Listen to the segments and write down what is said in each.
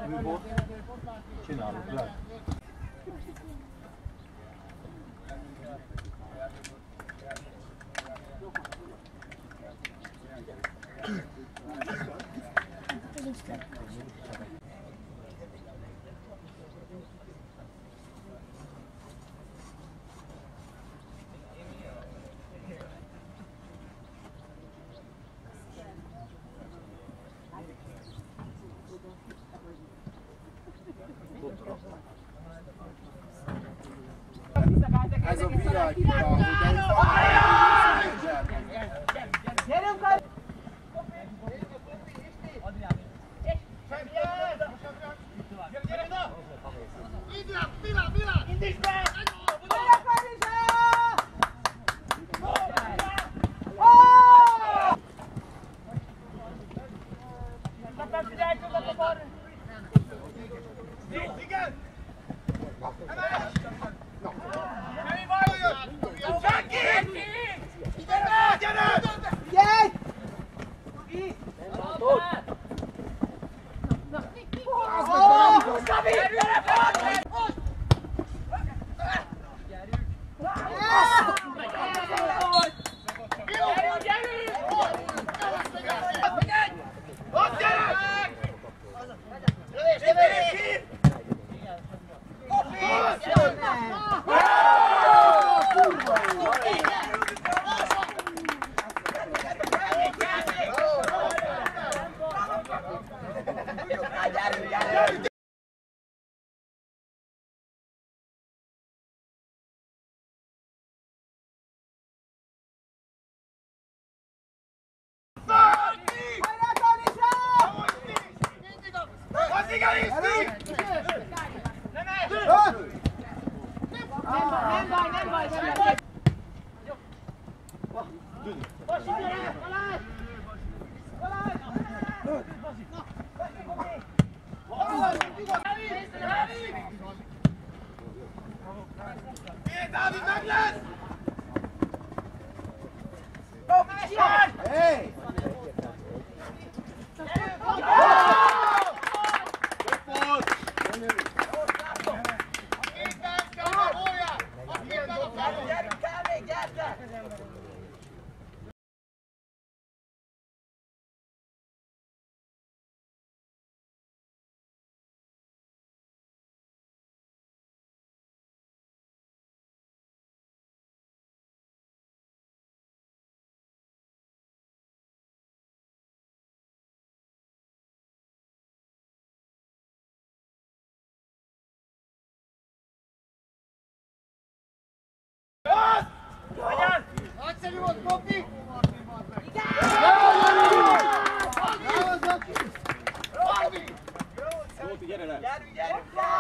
Csinálunk le. Ez a világ hibához, Gyerünk el! Indíts be! Nagyszerű volt, Bobbi! Zolti, gyere le! Gyerünk!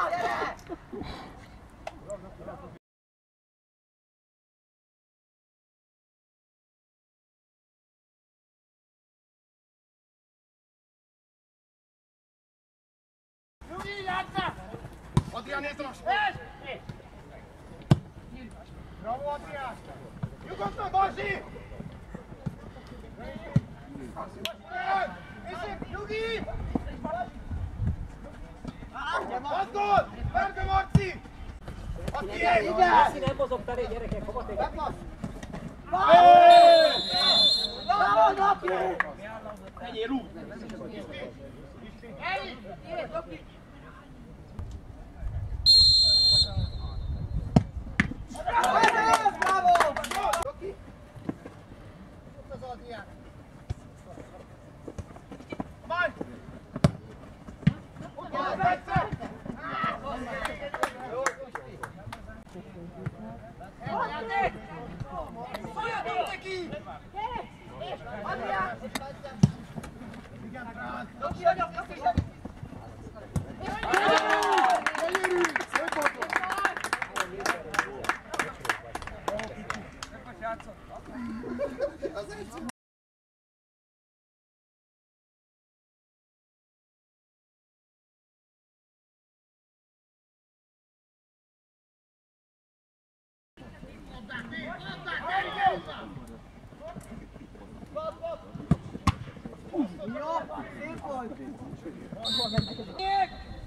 Nyugi, játszál! Adrián, nézd most! Bravo, Adrián! Nyugodtan, Balzsi! Nyugi! Az gól! Verbe, Marci! A tiéd! Marci nem mozog felé, gyerekek, hova téged? Bravo, Noki! Menjél, rúg! Bravo! Noki! Ott az Adrián! Majd! Ott persze! Szóljatok neki! Adrián! Igen, Fránc! Noki, nagyobb, Noki! Gyönyörű! Szép volt! Az egy Jó, szép volt!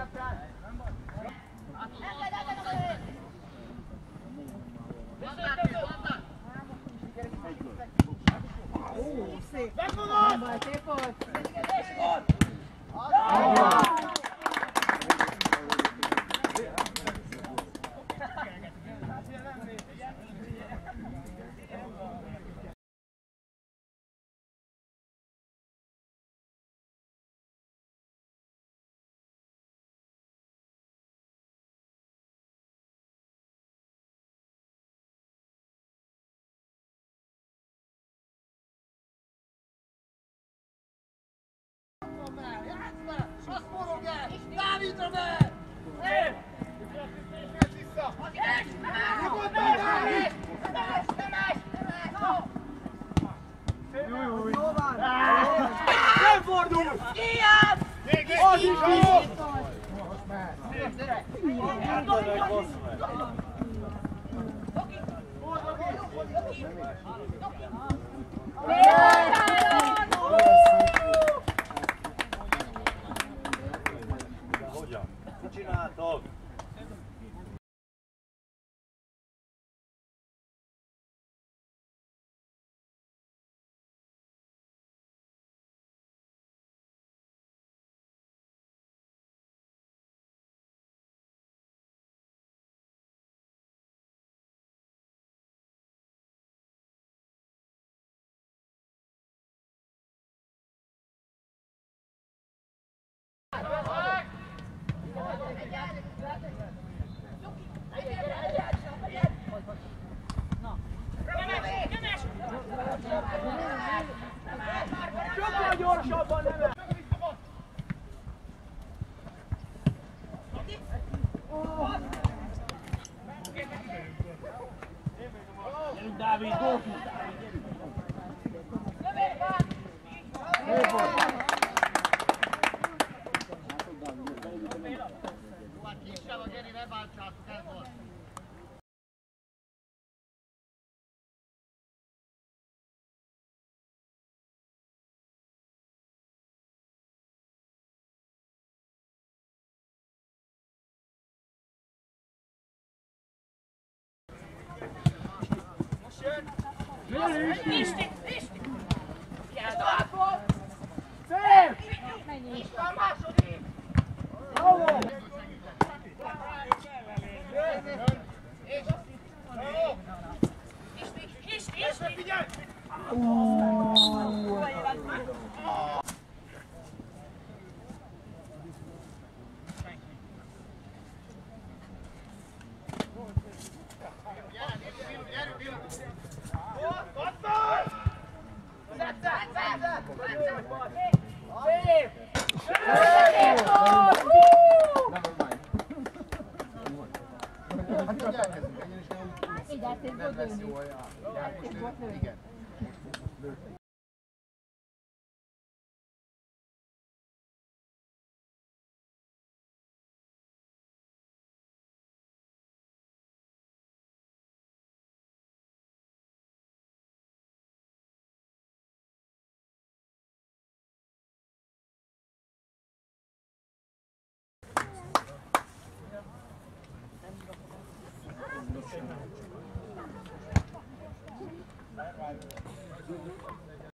Azt forogás! Dávidra be! Vissza! Nyugodtan, Dávid! Nem fordul! Az is jó! Hogyan? Mit csináltok? Sokkal gyorsabban nem. Dávid, go! Kisebb a Geri, ne bántsátok, ez volt. Nem lesz jó a játék, igen. Thank you.